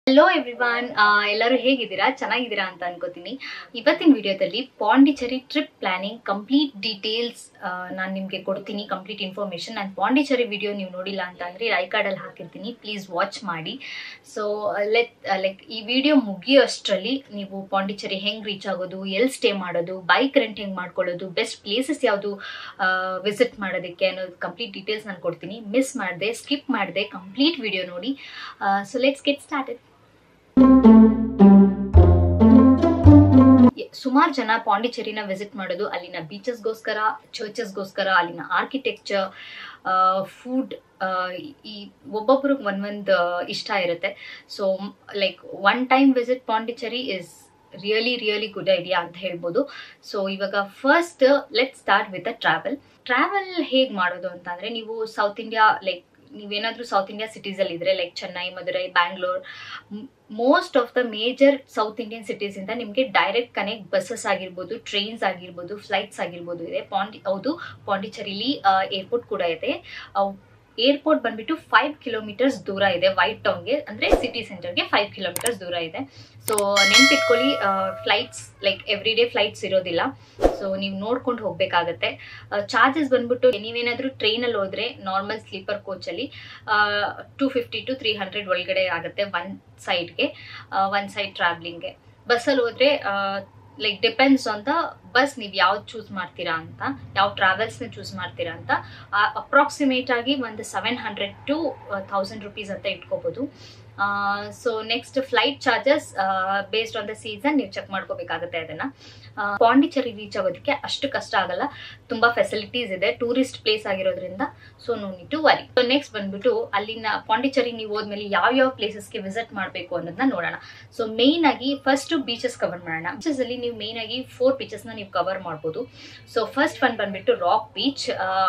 Hello everyone, ಎಲ್ಲರೂ ಹೇಗಿದ್ದೀರಾ ಚೆನ್ನಾಗಿದ್ದೀರಾ ಅಂತ ಅನ್ಕೋತೀನಿ. ಇವತ್ತಿನ ವಿಡಿಯೋದಲ್ಲಿ Pondicherry trip planning complete details ನಾನು ನಿಮಗೆ ಕೊಡ್ತೀನಿ, ಕಂಪ್ಲೀಟ್ ಇನ್ಫಾರ್ಮೇಷನ್. ನಾನು ಪಾಂಡಿಚೆರಿ ವಿಡಿಯೋ ನೀವು ನೋಡಿಲ್ಲ ಅಂತ ಅಂದರೆ ಐ ಕಾರ್ಡಲ್ಲಿ ಹಾಕಿರ್ತೀನಿ, ಪ್ಲೀಸ್ ವಾಚ್ ಮಾಡಿ. ಸೊ ಲೈಕ್ ಈ ವಿಡಿಯೋ ಮುಗಿಯೋಷ್ಟರಲ್ಲಿ ನೀವು ಪಾಂಡಿಚೆರಿ ಹೆಂಗೆ ರೀಚ್ ಆಗೋದು, ಎಲ್ಲಿ ಸ್ಟೇ ಮಾಡೋದು, ಬೈಕ್ ರೆಂಟ್ ಹೆಂಗೆ ಮಾಡ್ಕೊಳ್ಳೋದು, ಬೆಸ್ಟ್ ಪ್ಲೇಸಸ್ ಯಾವುದು ವಿಸಿಟ್ ಮಾಡೋದಕ್ಕೆ ಅನ್ನೋದು ಕಂಪ್ಲೀಟ್ ಡೀಟೇಲ್ಸ್ ನಾನು ಕೊಡ್ತೀನಿ. ಮಿಸ್ ಮಾಡಿದೆ, ಸ್ಕಿಪ್ ಮಾಡಿದೆ, ಕಂಪ್ಲೀಟ್ ವಿಡಿಯೋ ನೋಡಿ. So let's get started. ಸುಮಾರು ಜನ ಪಾಂಡಿಚೆರಿನ ವಿಸಿಟ್ ಮಾಡೋದು ಅಲ್ಲಿನ ಬೀಚಸ್ಗೋಸ್ಕರ, ಚರ್ಚಸ್ಗೋಸ್ಕರ, ಅಲ್ಲಿನ ಆರ್ಕಿಟೆಕ್ಚರ್, ಫುಡ್, ಈ ಒಬ್ಬೊಬ್ರಿಗೆ ಒಂದೊಂದು ಇಷ್ಟ ಇರುತ್ತೆ. So like one time visit Pondicherry is really good idea ಅಂತ ಹೇಳ್ಬೋದು. ಸೊ ಇವಾಗ first let start with a travel ಹೇಗೆ ಮಾಡೋದು ಅಂತಂದರೆ, ನೀವು ಸೌತ್ ಇಂಡಿಯಾ ಲೈಕ್ ನೀವೇನಾದರೂ ಸೌತ್ ಇಂಡಿಯಾ ಸಿಟೀಸಲ್ಲಿ ಇದ್ರೆ like Chennai, Madurai, Bangalore, most of the major south Indian cities ಇಂದ ನಿಮಗೆ ಡೈರೆಕ್ಟ್ ಕನೆಕ್ಟ್ ಬಸ್ಸಸ್ ಆಗಿರ್ಬೋದು, ಟ್ರೈನ್ಸ್ ಆಗಿರ್ಬೋದು, ಫ್ಲೈಟ್ಸ್ ಆಗಿರ್ಬೋದು ಇದೆ. ಪಾಂಡಿಚೆರಿಲಿ ಏರ್ಪೋರ್ಟ್ ಕೂಡ ಇದೆ. ಏರ್ಪೋರ್ಟ್ ಬಂದ್ಬಿಟ್ಟು 5 ಕಿಲೋಮೀಟರ್ಸ್ ದೂರ ಇದೆ ವೈಟ್ ಟೌನ್ಗೆ, ಅಂದರೆ ಸಿಟಿ ಸೆಂಟರ್ಗೆ 5 ಕಿಲೋಮೀಟರ್ಸ್ ದೂರ ಇದೆ. ಸೊ ನೆನ್ಪಿಟ್ಕೊಳ್ಳಿ, flights like every day flights ಇರೋದಿಲ್ಲ. ಸೊ ನೀವು ನೋಡ್ಕೊಂಡು ಹೋಗಬೇಕಾಗತ್ತೆ. ಚಾರ್ಜಸ್ ಬಂದ್ಬಿಟ್ಟು ನೀವೇನಾದರೂ ಟ್ರೈನಲ್ಲಿ ಹೋದರೆ ನಾರ್ಮಲ್ ಸ್ಲೀಪರ್ ಕೋಚಲ್ಲಿ 250 to 300 ಒಳಗಡೆ ಆಗುತ್ತೆ ಒನ್ ಸೈಡ್ ಟ್ರಾವೆಲಿಂಗ್ಗೆ. ಬಸ್ಸಲ್ಲಿ ಹೋದರೆ like depends on the bus, ನೀವು ಯಾವ್ದು ಚೂಸ್ ಮಾಡ್ತೀರಾ ಅಂತ, ಯಾವ ಟ್ರಾವೆಲ್ಸ್ನ ಚೂಸ್ ಮಾಡ್ತೀರಾ ಅಂತ. ಅಪ್ರಾಕ್ಸಿಮೇಟ್ ಆಗಿ ಒಂದು 700 to 1000 rupees ಅಂತ ಇಟ್ಕೋಬೋದು. So next flight charges based on the season ನೀವು ಚೆಕ್ ಮಾಡ್ಕೋಬೇಕಾಗುತ್ತೆ ಅದನ್ನ. ಪಾಂಡಿಚೆರಿ ರೀಚ್ ಆಗೋದಕ್ಕೆ ಅಷ್ಟು ಕಷ್ಟ ಆಗಲ್ಲ, ತುಂಬಾ ಫೆಸಿಲಿಟೀಸ್ ಇದೆ, ಟೂರಿಸ್ಟ್ ಪ್ಲೇಸ್ ಆಗಿರೋದ್ರಿಂದ. So no need to worry. So next ಬಂದ್ಬಿಟ್ಟು ಅಲ್ಲಿನ ಪಾಂಡಿಚೆರಿ ನೀವು ಹೋದ್ಮೇಲೆ ಯಾವ ಪ್ಲೇಸಸ್ಗೆ ವಿಸಿಟ್ ಮಾಡಬೇಕು ಅನ್ನೋದನ್ನ ನೋಡೋಣ. ಸೊ ಮೇನ್ ಆಗಿ ಫಸ್ಟ್ ಬೀಚಸ್ ಕವರ್ ಮಾಡೋಣ. ಬೀಚಸ್ ಅಲ್ಲಿ ನೀವು ಮೇನ್ ಆಗಿ 4 beaches ನ ನೀವು ಕವರ್ ಮಾಡ್ಬೋದು. ಸೊ ಫಸ್ಟ್ ಒನ್ ಬಂದ್ಬಿಟ್ಟು ರಾಕ್ ಬೀಚ್.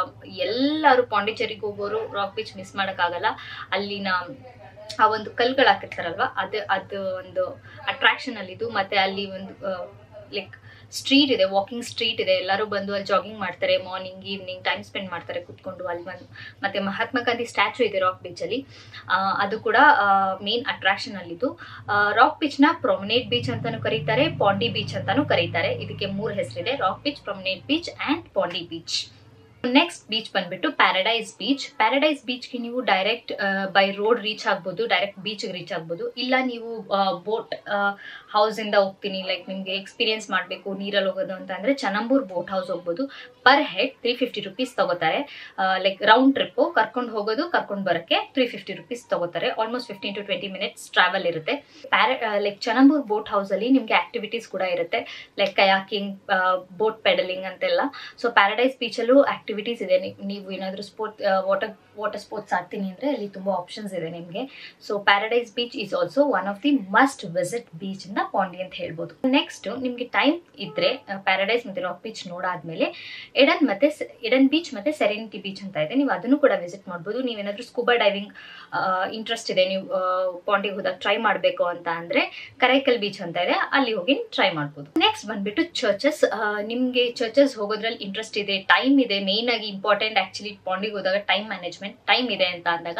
ಎಲ್ಲರೂ ಪಾಂಡಿಚೆರಿಗೆ ಹೋಗೋರು ರಾಕ್ ಬೀಚ್ ಮಿಸ್ ಮಾಡೋಕ್ಕಾಗಲ್ಲ. ಅಲ್ಲಿನ ಆ ಒಂದು ಕಲ್ಗಳು ಹಾಕಿರ್ತಾರಲ್ವಾ, ಅದು ಒಂದು ಅಟ್ರಾಕ್ಷನ್ ಅಲ್ಲಿದ್ದು. ಮತ್ತೆ ಅಲ್ಲಿ ಒಂದು ಲೈಕ್ ಸ್ಟ್ರೀಟ್ ಇದೆ, ವಾಕಿಂಗ್ ಸ್ಟ್ರೀಟ್ ಇದೆ. ಎಲ್ಲರೂ ಬಂದು ಅಲ್ಲಿ ಜಾಗಿಂಗ್ ಮಾಡ್ತಾರೆ, ಮಾರ್ನಿಂಗ್ ಈವ್ನಿಂಗ್ ಟೈಮ್ ಸ್ಪೆಂಡ್ ಮಾಡ್ತಾರೆ ಕುತ್ಕೊಂಡು ಅಲ್ಲಿ ಬಂದು. ಮತ್ತೆ ಮಹಾತ್ಮ ಗಾಂಧಿ ಸ್ಟ್ಯಾಚು ಇದೆ ರಾಕ್ ಬೀಚಲ್ಲಿ, ಅದು ಕೂಡ ಮೇನ್ ಅಟ್ರಾಕ್ಷನ್ ಅಲ್ಲಿದ್ದು. ರಾಕ್ ಬೀಚ್ನ ಪ್ರೊಮೆನೇಡ್ ಬೀಚ್ ಅಂತಾನು ಕರೀತಾರೆ, ಪಾಂಡಿ ಬೀಚ್ ಅಂತಾನು ಕರೀತಾರೆ. ಇದಕ್ಕೆ 3 ಹೆಸರಿದೆ: rock beach, promenade beach and Pondy beach. Next beach ಬಂದ್ಬಿಟ್ಟು ಪ್ಯಾರಡೈಸ್ ಬೀಚ್. ಪ್ಯಾರಡೈಸ್ ಬೀಚ್ಗೆ ನೀವು ಡೈರೆಕ್ಟ್ ಬೈ ರೋಡ್ ರೀಚ್ ಆಗ್ಬೋದು, ಡೈರೆಕ್ಟ್ ಬೀಚ್ಗೆ ರೀಚ್ ಆಗ್ಬೋದು. ಇಲ್ಲ ನೀವು ಬೋಟ್ ಹೌಸ್ ಇಂದ ಹೋಗ್ತೀನಿ, ಲೈಕ್ ನಿಮ್ಗೆ ಎಕ್ಸ್ಪೀರಿಯನ್ಸ್ ಮಾಡಬೇಕು ನೀರಲ್ಲಿ ಹೋಗೋದು ಅಂತ ಅಂದ್ರೆ ಚನಂಬೂರ್ ಬೋಟ್ ಹೌಸ್ ಹೋಗ್ಬೋದು. ಪರ್ ಹೆಡ್ 350 rupees ತಗೋತಾರೆ. ಲೈಕ್ ರೌಂಡ್ ಟ್ರಿಪ್ ಕರ್ಕೊಂಡು ಹೋಗೋದು, ಕರ್ಕೊಂಡು ಬರೋಕ್ಕೆ 350 rupees ತಗೋತಾರೆ. ಆಲ್ಮೋಸ್ಟ್ 15 to 20 minutes ಟ್ರಾವೆಲ್ ಇರುತ್ತೆ. ಲೈಕ್ ಚನಂಬೂರ್ ಬೋಟ್ ಹೌಸ್ ಅಲ್ಲಿ ನಿಮ್ಗೆ ಆಕ್ಟಿವಿಟೀಸ್ ಕೂಡ ಇರುತ್ತೆ, ಲೈಕ್ ಕಯಾಕಿಂಗ್, ಬೋಟ್ ಪೆಡಲಿಂಗ್ ಅಂತೆಲ್ಲ. ಸೊ ಪ್ಯಾರಡೈಸ್ ಬೀಚಲ್ಲೂ ಆಕ್ಟಿವಿಟೀಸ್ ಇದೆ. ನೀವು ಏನಾದರೂ ವಾಟರ್ ಸ್ಪೋರ್ಟ್ಸ್ ಆಡ್ತೀನಿ ಅಂದರೆ ಅಲ್ಲಿ ತುಂಬಾ ಆಪ್ಷನ್ಸ್ ಇದೆ ನಿಮಗೆ. So paradise beach is also one of the must visit beach in the Pondy ಅಂತ ಹೇಳ್ಬೋದು. ನೆಕ್ಸ್ಟ್ ನಿಮ್ಗೆ ಟೈಮ್ ಇದ್ರೆ ಪ್ಯಾರಡೈಸ್ ಮತ್ತೆ ರಾಕ್ ಬೀಚ್ ನೋಡಾದ್ಮೇಲೆ ಎಡನ್ ಬೀಚ್ ಮತ್ತೆ ಸೆರೆನಿಟಿ ಬೀಚ್ ಅಂತ ಇದೆ, ನೀವು ಅದನ್ನು ಕೂಡ ವಿಸಿಟ್ ಮಾಡ್ಬೋದು. ನೀವೇನಾದ್ರೂ ಸ್ಕೂಬಾ ಡೈವಿಂಗ್ ಇಂಟ್ರೆಸ್ಟ್ ಇದೆ, ನೀವು ಪಾಂಡಿಗೆ ಹೋದಾಗ ಟ್ರೈ ಮಾಡಬೇಕು ಅಂತ ಅಂದ್ರೆ ಕರೈಕಲ್ ಬೀಚ್ ಅಂತ ಇದೆ, ಅಲ್ಲಿ ಹೋಗಿ ಟ್ರೈ ಮಾಡ್ಬೋದು. ನೆಕ್ಸ್ಟ್ ಬಂದ್ಬಿಟ್ಟು ಚರ್ಚಸ್. ನಿಮ್ಗೆ ಚರ್ಚಸ್ ಹೋಗೋದ್ರಲ್ಲಿ ಇಂಟ್ರೆಸ್ಟ್ ಇದೆ, ಟೈಮ್ ಇದೆ, ಮೇನ್ ಆಗಿ ಇಂಪಾರ್ಟೆಂಟ್ ಆಕ್ಚುಲಿ ಪಾಂಡಿಗೆ ಹೋದಾಗ ಟೈಮ್ ಮ್ಯಾನೇಜ್ಮೆಂಟ್, ಟೈಮ್ ಇದೆ ಅಂತ ಅಂದಾಗ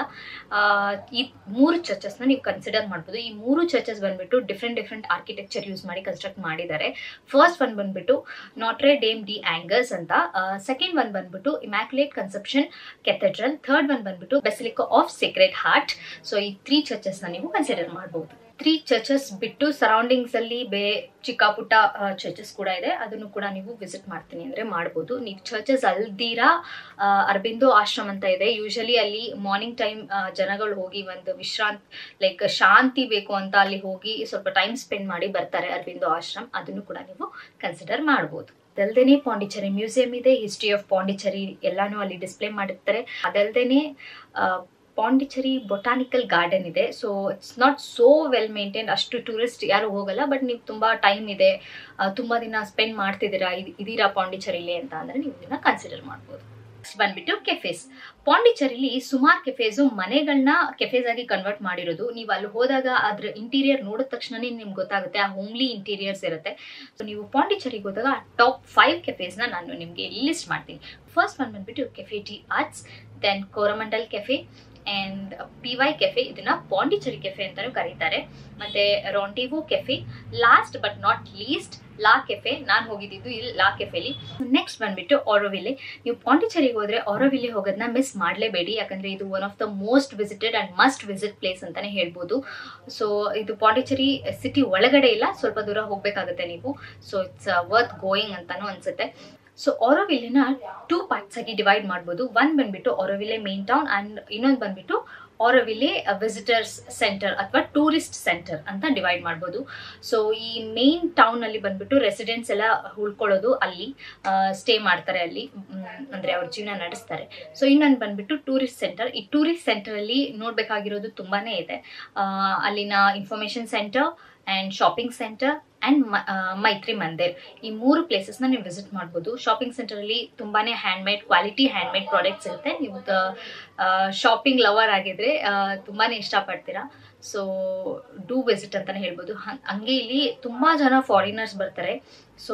ಈ 3 ಚರ್ಚಸ್ನ ನೀವು ಕನ್ಸಿಡರ್ ಮಾಡ್ಬೋದು. ಈ 3 ಚರ್ಚಸ್ ಬಂದ್ಬಿಟ್ಟು ಡಿಫ್ರೆಂಟ್ ಆರ್ಕಿಟೆಕ್ಚರ್ ಯೂಸ್ ಮಾಡಿ ಕನ್ಸ್ಟ್ರಕ್ಟ್ ಮಾಡಿದ್ದಾರೆ. ಫಸ್ಟ್ ಒನ್ ಬಂದ್ಬಿಟ್ಟು ನಾಟ್ರೆ ಡೇಮ್ ಡಿ ಆಂಗರ್ಸ್ ಅಂತ, ಸೆಕೆಂಡ್ ಒನ್ ಬಂದ್ಬಿಟ್ಟು Immaculate Conception Cathedral, third one ಬಂದ್ಬಿಟ್ಟು Basilica of Sacred Heart. So ಈ 3 ಚರ್ಚಸ್ನ ನೀವು ಕನ್ಸಿಡರ್ ಮಾಡಬಹುದು. 3 ಚರ್ಚಸ್ ಬಿಟ್ಟು ಸರೌಂಡಿಂಗ್ಸ್ ಅಲ್ಲಿ ಚಿಕ್ಕ ಪುಟ್ಟ ಚರ್ಚಸ್ ಕೂಡ ಇದೆ, ಅದನ್ನು ಕೂಡ ನೀವು ವಿಸಿಟ್ ಮಾಡ್ತೀನಿ ಅಂದ್ರೆ ಮಾಡ್ಬೋದು. ನೀವು ಚರ್ಚಸ್ ಅಲ್ದಿರಾ ಅರಬಿಂದೋ ಆಶ್ರಮ್ ಅಂತ ಇದೆ. ಯೂಶಲಿ ಅಲ್ಲಿ ಮಾರ್ನಿಂಗ್ ಟೈಮ್ ಜನಗಳು ಹೋಗಿ ಒಂದು ಲೈಕ್ ಶಾಂತಿ ಬೇಕು ಅಂತ ಅಲ್ಲಿ ಹೋಗಿ ಸ್ವಲ್ಪ ಟೈಮ್ ಸ್ಪೆಂಡ್ ಮಾಡಿ ಬರ್ತಾರೆ ಅರಬಿಂದೋ ಆಶ್ರಮ್, ಅದನ್ನು ಕೂಡ ನೀವು ಕನ್ಸಿಡರ್ ಮಾಡ್ಬೋದು. ಅದಲ್ದೇನೆ ಪಾಂಡಿಚೆರಿ ಮ್ಯೂಸಿಯಂ ಇದೆ, ಹಿಸ್ಟ್ರಿ ಆಫ್ ಪಾಂಡಿಚೆರಿ ಎಲ್ಲಾನು ಅಲ್ಲಿ ಡಿಸ್ಪ್ಲೇ ಮಾಡಿರ್ತಾರೆ. ಅದಲ್ದೇನೆ ಪಾಂಡಿಚೆರಿ ಬೊಟಾನಿಕಲ್ ಗಾರ್ಡನ್ ಇದೆ. So it's not so well maintain, ಅಷ್ಟು ಟೂರಿಸ್ಟ್ ಯಾರು ಹೋಗಲ್ಲ. ಬಟ್ ನೀವು ತುಂಬಾ ಟೈಮ್ ಇದೆ, ತುಂಬಾ ದಿನ ಸ್ಪೆಂಡ್ ಇದೀರಾ ಪಾಂಡಿಚೆರಿಲಿ ಅಂತ ಅಂದ್ರೆ ನೀವು ಇದನ್ನ ಕನ್ಸಿಡರ್ ಮಾಡ್ಬೋದು. ಬಂದ್ಬಿಟ್ಟು ಕೆಫೇಸ್. ಪಾಂಡಿಚೆರಿಲಿ ಸುಮಾರು ಕೆಫೇಸು ಮನೆಗಳನ್ನ ಕೆಫೇಸ್ ಆಗಿ ಕನ್ವರ್ಟ್ ಮಾಡಿರೋದು. ನೀವು ಅಲ್ಲಿ ಹೋದಾಗ ಅದ್ರ ಇಂಟೀರಿಯರ್ ನೋಡಿದ ತಕ್ಷಣನೇ ನಿಮ್ಗೆ ಗೊತ್ತಾಗುತ್ತೆ, ಆ ಹೋಮ್ಲಿ ಇಂಟೀರಿಯರ್ಸ್ ಇರುತ್ತೆ. ಸೊ ನೀವು ಪಾಂಡಿಚೆರಿಗೆ ಹೋದಾಗ ಟಾಪ್ 5 ಕೆಫೇಸ್ನ ನಾನು ನಿಮಗೆ ಲಿಸ್ಟ್ ಮಾಡ್ತೀನಿ. ಫಸ್ಟ್ ಒನ್ ಬಂದ್ಬಿಟ್ಟು cafe des arts, then Coromandel cafe, and PY cafe, ಇದನ್ನ ಪಾಂಡಿಚೆರಿ ಕೆಫೆ ಅಂತಾನೂ ಕರೀತಾರೆ. ಮತ್ತೆ rendezvous cafe, last but not least la cafe. ನಾನು ಹೋಗಿದ್ದು ಇಲ್ಲಿ ಲಾ ಕೆಫೆಲಿ. ನೆಕ್ಸ್ಟ್ ಬಂದ್ಬಿಟ್ಟು ಆರೋವಿಲೆ. ನೀವು ಪಾಂಡಿಚೆರಿಗೆ ಹೋದ್ರೆ ಆರೋವಿಲೆ ಹೋಗೋದನ್ನ ಮಿಸ್ ಮಾಡಲೇಬೇಡಿ, ಯಾಕಂದ್ರೆ ಇದು one of the most visited and must visit place ಅಂತಾನೆ ಹೇಳ್ಬೋದು. ಸೊ ಇದು ಪಾಂಡಿಚೆರಿ ಸಿಟಿ ಒಳಗಡೆ ಇಲ್ಲ, ಸ್ವಲ್ಪ ದೂರ ಹೋಗ್ಬೇಕಾಗುತ್ತೆ ನೀವು. ಸೊ ಇಟ್ಸ್ ವರ್ತ್ ಗೋಯಿಂಗ್ ಅಂತಾನು ಅನ್ಸುತ್ತೆ. ಸೊ ಆರೋವಿಲೆನ 2 ಪಾರ್ಟ್ಸ್ ಆಗಿ ಡಿವೈಡ್ ಮಾಡ್ಬೋದು. ಒಂದು ಬಂದ್ಬಿಟ್ಟು ಆರೋವಿಲೆ ಮೇನ್ ಟೌನ್ ಅಂಡ್ ಇನ್ನೊಂದು ಬಂದ್ಬಿಟ್ಟು ಆರೋವಿಲೆ ವಿಸಿಟರ್ಸ್ ಸೆಂಟರ್ ಅಥವಾ ಟೂರಿಸ್ಟ್ ಸೆಂಟರ್ ಅಂತ ಡಿವೈಡ್ ಮಾಡ್ಬೋದು. ಸೊ ಈ ಮೇನ್ ಟೌನ್ ಅಲ್ಲಿ ಬಂದ್ಬಿಟ್ಟು ರೆಸಿಡೆಂಟ್ಸ್ ಎಲ್ಲ ಉಳ್ಕೊಳ್ಳೋದು, ಅಲ್ಲಿ ಸ್ಟೇ ಮಾಡ್ತಾರೆ, ಅಲ್ಲಿ ಅಂದ್ರೆ ಅವ್ರ ಜೀವನ ನಡೆಸ್ತಾರೆ. ಸೊ ಇನ್ನೊಂದು ಬಂದ್ಬಿಟ್ಟು ಟೂರಿಸ್ಟ್ ಸೆಂಟರ್. ಈ ಟೂರಿಸ್ಟ್ ಸೆಂಟರ್ ಅಲ್ಲಿ ನೋಡ್ಬೇಕಾಗಿರೋದು ತುಂಬಾನೇ ಇದೆ. ಅಲ್ಲಿನ information centre and shopping centre and Maitri Mandir, ಈ 3 ಪ್ಲೇಸಸ್ನ ನೀವು ವಿಸಿಟ್ ಮಾಡ್ಬೋದು. ಶಾಪಿಂಗ್ ಸೆಂಟರ್ ಅಲ್ಲಿ ತುಂಬಾನೇ ಕ್ವಾಲಿಟಿ ಹ್ಯಾಂಡ್ ಮೇಡ್ ಪ್ರಾಡಕ್ಟ್ಸ್ ಇರುತ್ತೆ. ನೀವು ಶಾಪಿಂಗ್ ಲವರ್ ಆಗಿದ್ರೆ ತುಂಬಾನೇ ಇಷ್ಟಪಡ್ತೀರಾ. ಸೊ ಡೂ ವಿಸಿಟ್ ಅಂತಾನೆ ಹೇಳ್ಬೋದು. ಹಂಗೆ ಇಲ್ಲಿ ತುಂಬಾ ಜನ ಫಾರಿನರ್ಸ್ ಬರ್ತಾರೆ. ಸೊ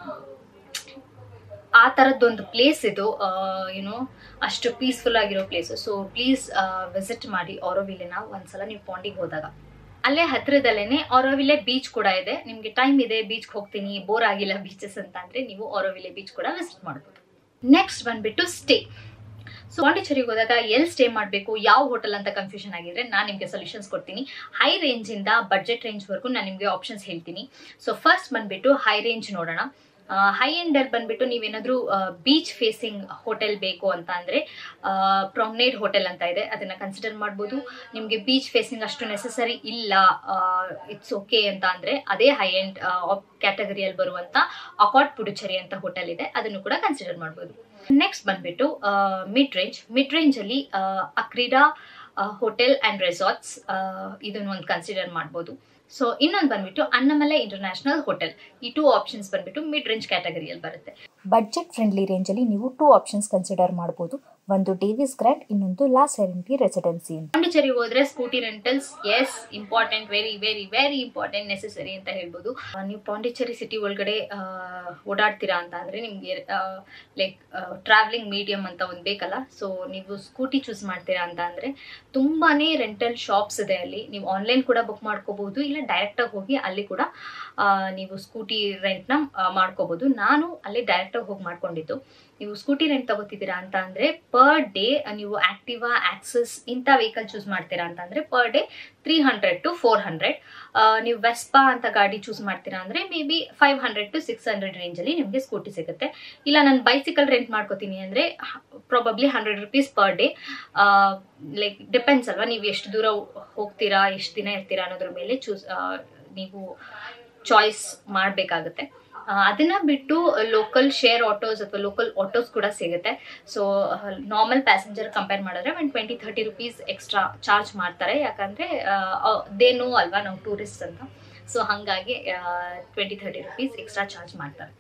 ಆ ಥರದ್ದೊಂದು ಪ್ಲೇಸ್ ಇದು, ಯುನೋ ಅಷ್ಟು ಪೀಸ್ಫುಲ್ ಆಗಿರೋ ಪ್ಲೇಸು. ಸೊ ಪ್ಲೀಸ್ ವಿಸಿಟ್ ಮಾಡಿ ಆರೋವಿಲೆನ ಒಂದ್ಸಲ ನೀವು ಪಾಂಡಿಗೆ ಹೋದಾಗ. ಅಲ್ಲೇ ಹತ್ರದಲ್ಲೇನೆ ಆರೋವಿಲೆ ಬೀಚ್ ಕೂಡ ಇದೆ. ನಿಮ್ಗೆ ಟೈಮ್ ಇದೆ, ಬೀಚ್ಗೆ ಹೋಗ್ತೀನಿ, ಬೋರ್ ಆಗಿಲ್ಲ ಬೀಚಸ್ ಅಂತ ಅಂದ್ರೆ ನೀವು ಆರೋವಿಲೆ ಬೀಚ್ ಕೂಡ ವಿಸಿಟ್ ಮಾಡ್ಬೋದು. ನೆಕ್ಸ್ಟ್ ಬಂದ್ಬಿಟ್ಟು ಸ್ಟೇ. ಸೊ ಪಾಂಡಿಚೆರಿಗೆ ಹೋದಾಗ ಎಲ್ಲಿ ಸ್ಟೇ ಮಾಡಬೇಕು, ಯಾವ ಹೋಟೆಲ್ ಅಂತ ಕನ್ಫ್ಯೂಷನ್ ಆಗಿದ್ರೆ ನಾನು ನಿಮಗೆ ಸೊಲ್ಯೂಷನ್ಸ್ ಕೊಡ್ತೀನಿ. ಹೈ ರೇಂಜ್ ಇಂದ ಬಡ್ಜೆಟ್ ರೇಂಜ್ ವರ್ಗೂ ನಾನು ನಿಮಗೆ ಆಪ್ಷನ್ಸ್ ಹೇಳ್ತೀನಿ. ಸೊ ಫಸ್ಟ್ ಬಂದ್ಬಿಟ್ಟು ಹೈ ರೇಂಜ್ ನೋಡೋಣ. ಹೈ ಎಂಡ್ ಅಲ್ಲಿ ಬಂದ್ಬಿಟ್ಟು ನೀವೇನಾದ್ರೂ ಬೀಚ್ ಫೇಸಿಂಗ್ ಹೋಟೆಲ್ ಬೇಕು ಅಂತ ಅಂದ್ರೆ ಪ್ರೊಮ್ನೇಡ್ ಹೋಟೆಲ್ ಅಂತ ಇದೆ, ಅದನ್ನ ಕನ್ಸಿಡರ್ ಮಾಡ್ಬೋದು. ನಿಮ್ಗೆ ಬೀಚ್ ಫೇಸಿಂಗ್ ಅಷ್ಟು ನೆಸೆಸರಿ ಇಲ್ಲ, ಇಟ್ಸ್ ಓಕೆ ಅಂತ ಅಂದ್ರೆ ಅದೇ ಹೈ ಎಂಡ್ ಕ್ಯಾಟಗರಿಯಲ್ಲಿ ಬರುವಂತ ಅಕಾಟ್ ಪುಡುಚೇರಿ ಅಂತ ಹೋಟೆಲ್ ಇದೆ, ಅದನ್ನು ಕೂಡ ಕನ್ಸಿಡರ್ ಮಾಡ್ಬೋದು. ನೆಕ್ಸ್ಟ್ ಬಂದ್ಬಿಟ್ಟು ಮಿಡ್ ರೇಂಜ್ ಅಲ್ಲಿ ಅಕ್ರೀಡಾ ಹೋಟೆಲ್ ಅಂಡ್ ರೆಸಾರ್ಟ್ಸ್, ಇದನ್ನು ಒಂದು ಕನ್ಸಿಡರ್ ಮಾಡ್ಬೋದು. ಸೊ ಇನ್ನೊಂದು ಬಂದ್ಬಿಟ್ಟು ಅನ್ನಮಲೈ ಇಂಟರ್ನ್ಯಾಷನಲ್ ಹೋಟೆಲ್. ಈ 2 ಆಪ್ಷನ್ಸ್ ಬಂದ್ಬಿಟ್ಟು ಮಿಡ್ ರೇಂಜ್ ಕ್ಯಾಟಗರಿಯಲ್ಲಿ ಬರುತ್ತೆ. ಬಡ್ಜೆಟ್ ಫ್ರೆಂಡ್ಲಿ ರೇಂಜಲ್ಲಿ ನೀವು 2 ಆಪ್ಷನ್ಸ್ ಕನ್ಸಿಡರ್ ಮಾಡ್ಬೋದು. ಒಂದು ಡೇವಿಸ್ ಗ್ರ್ಯಾಂಡ್, ಇನ್ನೊಂದು ಲಾ ಸೆರೆನಿಟಿ ರೆಸಿಡೆನ್ಸಿ. ಪಾಂಡಿಚೆರಿಗೆ ಹೋದ್ರೆ scooty rentals is important, very very very important, necessary ಅಂತ ಹೇಳ್ಬೋದು. ನೀವು ಪಾಂಡಿಚೆರಿ ಸಿಟಿ ಒಳಗಡೆ ಓಡಾಡ್ತೀರಾ ಅಂತ ಅಂದ್ರೆ ನಿಮ್ಗೆ ಲೈಕ್ ಟ್ರಾವೆಲಿಂಗ್ ಮೀಡಿಯಂ ಅಂತ ಒಂದು ಬೇಕಲ್ಲ. ಸೊ ನೀವು ಸ್ಕೂಟಿ ಚೂಸ್ ಮಾಡ್ತೀರಾ ಅಂತ ಅಂದ್ರೆ ತುಂಬಾನೇ ರೆಂಟಲ್ ಶಾಪ್ಸ್ ಇದೆ ಅಲ್ಲಿ. ನೀವು ಆನ್ಲೈನ್ ಕೂಡ ಬುಕ್ ಮಾಡ್ಕೋಬಹುದು, ಇಲ್ಲ ಡೈರೆಕ್ಟ್ ಆಗಿ ಹೋಗಿ ಅಲ್ಲಿ ಕೂಡ ನೀವು ಸ್ಕೂಟಿ ರೆಂಟ್ ನ ಮಾಡ್ಕೋಬಹುದು. ನಾನು ಅಲ್ಲಿ ಡೈರೆಕ್ಟ್ ಆಗಿ ಹೋಗಿ ಮಾಡ್ಕೊಂಡಿದ್ದು. ನೀವು ಸ್ಕೂಟಿ ರೆಂಟ್ ತಗೋತಿದ್ದೀರಾ ಅಂತ ಅಂದ್ರೆ ಪರ್ ಡೇ ನೀವು ಆಕ್ಟಿವಾ, ಆಕ್ಸಸ್ ಇಂಥ ವೆಹಿಕಲ್ ಚೂಸ್ ಮಾಡ್ತೀರಾ ಅಂತ ಅಂದ್ರೆ ಪರ್ ಡೇ 300 to 400. ನೀವು ವೆಸ್ಪಾ ಅಂತ ಗಾಡಿ ಚೂಸ್ ಮಾಡ್ತೀರಾ ಅಂದ್ರೆ ಮೇ ಬಿ 500 to 600 ರೇಂಜ್ ಅಲ್ಲಿ ನಿಮಗೆ ಸ್ಕೂಟಿ ಸಿಗುತ್ತೆ. ಇಲ್ಲ ನಾನು ಬೈಸಿಕಲ್ ರೆಂಟ್ ಮಾಡ್ಕೋತೀನಿ ಅಂದ್ರೆ probably 100 rupees per day. Like depends ಅಲ್ವಾ, ನೀವು ಎಷ್ಟು ದೂರ ಹೋಗ್ತೀರಾ, ಎಷ್ಟು ದಿನ ಇರ್ತೀರಾ ಅನ್ನೋದ್ರ ಮೇಲೆ ನೀವು ಚಾಯ್ಸ್ ಮಾಡಬೇಕಾಗುತ್ತೆ. ಅದನ್ನ ಬಿಟ್ಟು ಲೋಕಲ್ ಶೇರ್ ಆಟೋಸ್ ಅಥವಾ ಲೋಕಲ್ ಆಟೋಸ್ ಕೂಡ ಸಿಗುತ್ತೆ. ಸೊ ನಾರ್ಮಲ್ ಪ್ಯಾಸೆಂಜರ್ ಕಂಪೇರ್ ಮಾಡಿದ್ರೆ 20-30 rupees ಎಕ್ಸ್ಟ್ರಾ ಚಾರ್ಜ್ ಮಾಡ್ತಾರೆ, ಯಾಕಂದ್ರೆ ದೇನೋ ಅಲ್ವಾ ನಾವು ಟೂರಿಸ್ಟ್ ಅಂತ. ಸೊ ಹಾಗಾಗಿ 20-30 rupees ಎಕ್ಸ್ಟ್ರಾ ಚಾರ್ಜ್ ಮಾಡ್ತಾರೆ.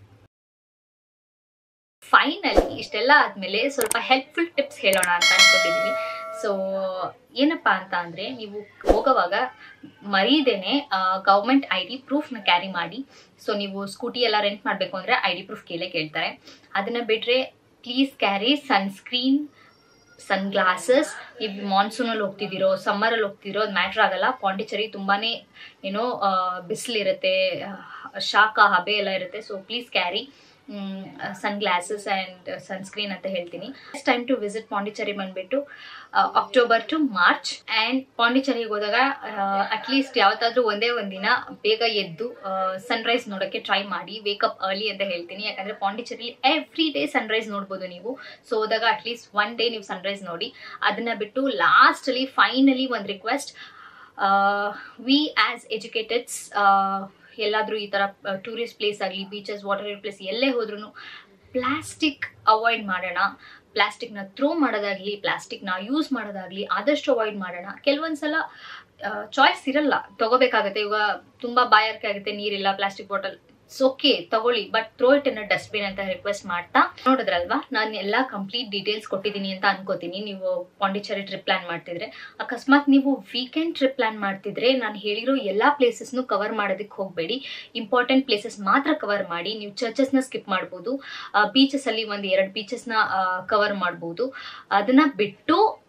ಫೈನಲಿ ಇಷ್ಟೆಲ್ಲ ಆದ್ಮೇಲೆ ಸ್ವಲ್ಪ ಹೆಲ್ಪ್ಫುಲ್ ಟಿಪ್ಸ್ ಹೇಳೋಣ ಅಂತ ಅನ್ಕೊಂಡಿದೀನಿ. ಸೊ ಏನಪ್ಪಾ ಅಂತ ಅಂದ್ರೆ ನೀವು ಹೋಗೋವಾಗ ಮರೀದೇನೆ ಗವರ್ಮೆಂಟ್ ID ಪ್ರೂಫ್ನ ಕ್ಯಾರಿ ಮಾಡಿ. ಸೊ ನೀವು ಸ್ಕೂಟಿ ಎಲ್ಲ ರೆಂಟ್ ಮಾಡಬೇಕು ಅಂದ್ರೆ ID ಪ್ರೂಫ್ ಕೇಳ್ತಾರೆ. ಅದನ್ನ ಬಿಟ್ರೆ please carry sunscreen, sun glasses. ನೀವು ಮಾನ್ಸೂನಲ್ಲಿ ಹೋಗ್ತಿದ್ದೀರೋ, ಸಮ್ಮರಲ್ಲಿ ಹೋಗ್ತಿದ್ದೀರೋ, ಅದು ಮ್ಯಾಟ್ರ್ ಆಗಲ್ಲ. ಪಾಂಡಿಚೆರಿ ತುಂಬಾನೇ ಏನೋ ಬಿಸಿಲಿರುತ್ತೆ, ಶಾಖ, ಹಬೆ ಎಲ್ಲ ಇರುತ್ತೆ. So please carry sun glasses and sunscreen ಅಂತ ಹೇಳ್ತೀನಿ. Next time to visit Pondicherry ಬಂದ್ಬಿಟ್ಟು ಅಕ್ಟೋಬರ್ ಟು ಮಾರ್ಚ್. ಅಂಡ್ ಪಾಂಡಿಚೆರಿಗೆ ಹೋದಾಗ ಅಟ್ಲೀಸ್ಟ್ ಯಾವತ್ತಾದ್ರೂ ಒಂದೇ ಒಂದಿನ ಬೇಗ ಎದ್ದು ಸನ್ರೈಸ್ ನೋಡೋಕ್ಕೆ ಟ್ರೈ ಮಾಡಿ. ವೇಕಪ್ ಅರ್ಲಿ ಅಂತ ಹೇಳ್ತೀನಿ, ಯಾಕಂದ್ರೆ ಪಾಂಡಿಚೆರಿ ಎವ್ರಿ ಡೇ ಸನ್ರೈಸ್ ನೋಡ್ಬೋದು ನೀವು. ಸೊ ಹೋದಾಗ ಅಟ್ಲೀಸ್ಟ್ ಒನ್ ಡೇ ನೀವು ಸನ್ರೈಸ್ ನೋಡಿ. ಅದನ್ನ ಬಿಟ್ಟು ಲಾಸ್ಟ್ ಅಲ್ಲಿ ಫೈನಲಿ ಒಂದು ರಿಕ್ವೆಸ್ಟ್, ವಿ ಆಸ್ ಎಜುಕೇಟೆಡ್ಸ್ ಎಲ್ಲಾದ್ರೂ ಈ ತರ ಟೂರಿಸ್ಟ್ ಪ್ಲೇಸ್ ಆಗಲಿ, ಬೀಚಸ್, ವಾಟರ್ ಪ್ಲೇಸ್ ಎಲ್ಲೇ ಹೋದ್ರೂ ಪ್ಲಾಸ್ಟಿಕ್ ಅವಾಯ್ಡ್ ಮಾಡೋಣ. ಪ್ಲಾಸ್ಟಿಕ್ನ ಥ್ರೋ ಮಾಡೋದಾಗ್ಲಿ, ಪ್ಲಾಸ್ಟಿಕ್ನ ಯೂಸ್ ಮಾಡೋದಾಗ್ಲಿ ಆದಷ್ಟು ಅವಾಯ್ಡ್ ಮಾಡೋಣ. ಕೆಲವೊಂದ್ಸಲ ಚಾಯ್ಸ್ ಇರಲ್ಲ, ತಗೋಬೇಕಾಗತ್ತೆ. ಇವಾಗ ತುಂಬಾ ಬಾಯಾರಿಕೆ ಆಗುತ್ತೆ, ನೀರಿಲ್ಲ, ಪ್ಲಾಸ್ಟಿಕ್ ಬಾಟಲ್, ಓಕೆ ತಗೊಳ್ಳಿ, but throw it in a dustbin ಅಂತ ರಿಕ್ವೆಸ್ಟ್ ಮಾಡ್ತಾ. ನೋಡಿದ್ರಲ್ವಾ, ನಾನು ಎಲ್ಲ ಕಂಪ್ಲೀಟ್ ಡೀಟೇಲ್ಸ್ ಕೊಟ್ಟಿದ್ದೀನಿ ಅಂತ ಅನ್ಕೋತೀನಿ. ನೀವು ಪಾಂಡಿಚೆರಿ ಟ್ರಿಪ್ ಪ್ಲಾನ್ ಮಾಡ್ತಿದ್ರೆ, ಅಕಸ್ಮಾತ್ ನೀವು ವೀಕೆಂಡ್ ಟ್ರಿಪ್ ಪ್ಲಾನ್ ಮಾಡ್ತಿದ್ರೆ ನಾನು ಹೇಳಿರೋ ಎಲ್ಲಾ ಪ್ಲೇಸಸ್ನು ಕವರ್ ಮಾಡೋದಕ್ಕೆ ಹೋಗಬೇಡಿ. ಇಂಪಾರ್ಟೆಂಟ್ ಪ್ಲೇಸಸ್ ಮಾತ್ರ ಕವರ್ ಮಾಡಿ. ನೀವು ಚರ್ಚಸ್ನ ಸ್ಕಿಪ್ ಮಾಡ್ಬೋದು, ಬೀಚಸ್ ಅಲ್ಲಿ 1-2 ಬೀಚಸ್ನ ಕವರ್ ಮಾಡ್ಬೋದು. ಅದನ್ನ ಬಿಟ್ಟು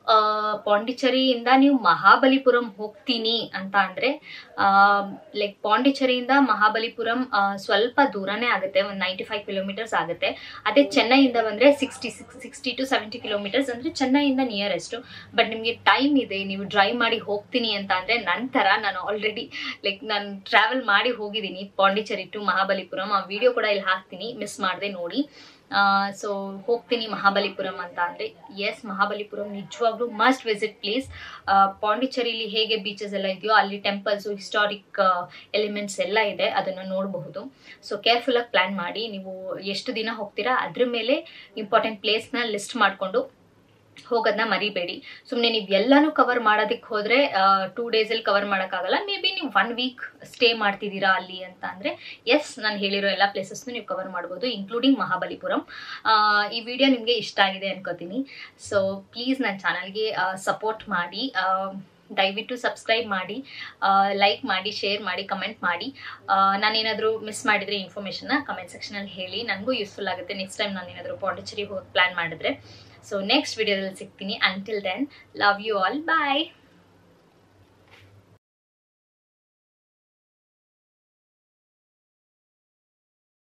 ಪಾಂಡಿಚೇರಿಯಿಂದ ನೀವು ಮಹಾಬಲಿಪುರಂ ಹೋಗ್ತೀನಿ ಅಂತ ಅಂದರೆ ಲೈಕ್ ಪಾಂಡಿಚೇರಿಯಿಂದ ಮಹಾಬಲಿಪುರಂ ಸ್ವಲ್ಪ ದೂರನೇ ಆಗುತ್ತೆ, ಒಂದು 95 ಕಿಲೋಮೀಟರ್ಸ್ ಆಗುತ್ತೆ. ಅದೇ ಚೆನ್ನೈಯಿಂದ ಬಂದರೆ 60 to 70 ಕಿಲೋಮೀಟರ್ಸ್, ಅಂದರೆ ಚೆನ್ನೈಯಿಂದ ನಿಯರೆಸ್ಟು. ಬಟ್ ನಿಮಗೆ ಟೈಮ್ ಇದೆ, ನೀವು ಡ್ರೈವ್ ಮಾಡಿ ಹೋಗ್ತೀನಿ ಅಂತ ಅಂದರೆ ನಂತರ ನಾನು ಆಲ್ರೆಡಿ ನಾನು ಟ್ರಾವೆಲ್ ಮಾಡಿ ಹೋಗಿದ್ದೀನಿ ಪಾಂಡಿಚೇರಿ ಟು ಮಹಾಬಲಿಪುರಂ. ಆ ವಿಡಿಯೋ ಕೂಡ ಇಲ್ಲಿ ಹಾಕ್ತೀನಿ, ಮಿಸ್ ಮಾಡದೆ ನೋಡಿ. ಸೊ ಹೋಗ್ತೀನಿ ಮಹಾಬಲಿಪುರಂ ಅಂತ ಅಂದರೆ ಎಸ್, ಮಹಾಬಲಿಪುರಂ ನಿಜವಾಗ್ಲೂ ಮಸ್ಟ್ ವಿಸಿಟ್ ಪ್ಲೇಸ್. ಪಾಂಡಿಚೇರಿಲಿ ಹೇಗೆ ಬೀಚಸ್ ಎಲ್ಲ ಇದೆಯೋ ಅಲ್ಲಿ ಟೆಂಪಲ್ಸು, ಹಿಸ್ಟಾರಿಕ್ ಎಲಿಮೆಂಟ್ಸ್ ಎಲ್ಲ ಇದೆ, ಅದನ್ನು ನೋಡಬಹುದು. ಸೊ ಕೇರ್ಫುಲ್ಲಾಗಿ ಪ್ಲ್ಯಾನ್ ಮಾಡಿ. ನೀವು ಎಷ್ಟು ದಿನ ಹೋಗ್ತೀರಾ ಅದ್ರ ಮೇಲೆ ಇಂಪಾರ್ಟೆಂಟ್ ಪ್ಲೇಸ್ನ ಲಿಸ್ಟ್ ಮಾಡಿಕೊಂಡು ಹೋಗೋದನ್ನ ಮರಿಬೇಡಿ. ಸುಮ್ಮನೆ ನೀವು ಎಲ್ಲಾನು ಕವರ್ ಮಾಡೋದಕ್ಕೆ ಹೋದರೆ 2 ಡೇಸಲ್ಲಿ ಕವರ್ ಮಾಡೋಕ್ಕಾಗಲ್ಲ. ಮೇ ಬಿ ನೀವು 1 ವೀಕ್ ಸ್ಟೇ ಮಾಡ್ತಿದ್ದೀರಾ ಅಲ್ಲಿ ಅಂತ ಅಂದರೆ ಎಸ್, ನಾನು ಹೇಳಿರೋ ಎಲ್ಲ ಪ್ಲೇಸಸ್ನು ನೀವು ಕವರ್ ಮಾಡ್ಬೋದು, ಇನ್ಕ್ಲೂಡಿಂಗ್ ಮಹಾಬಲಿಪುರಂ. ಈ ವಿಡಿಯೋ ನಿಮಗೆ ಇಷ್ಟ ಆಗಿದೆ ಅನ್ಕೋತೀನಿ. ಸೊ ಪ್ಲೀಸ್ ನನ್ನ ಚಾನಲ್ಗೆ ಸಪೋರ್ಟ್ ಮಾಡಿ, ದಯವಿಟ್ಟು ಸಬ್ಸ್ಕ್ರೈಬ್ ಮಾಡಿ, ಲೈಕ್ ಮಾಡಿ, ಶೇರ್ ಮಾಡಿ, ಕಮೆಂಟ್ ಮಾಡಿ. ನಾನೇನಾದರೂ ಮಿಸ್ ಮಾಡಿದರೆ ಇನ್ಫಾರ್ಮೇಷನ್ನ ಕಮೆಂಟ್ ಸೆಕ್ಷನಲ್ಲಿ ಹೇಳಿ, ನನಗೂ ಯೂಸ್ಫುಲ್ ಆಗುತ್ತೆ ನೆಕ್ಸ್ಟ್ ಟೈಮ್ ನಾನೇನಾದರೂ ಪಾಂಡಿಚೇರಿ ಹೋಗಿ ಪ್ಲ್ಯಾನ್ ಮಾಡಿದ್ರೆ. ಸೊ ನೆಕ್ಸ್ಟ್ ವಿಡಿಯೋದಲ್ಲಿ ಸಿಗ್ತೀನಿ. Until then, love you all, bye.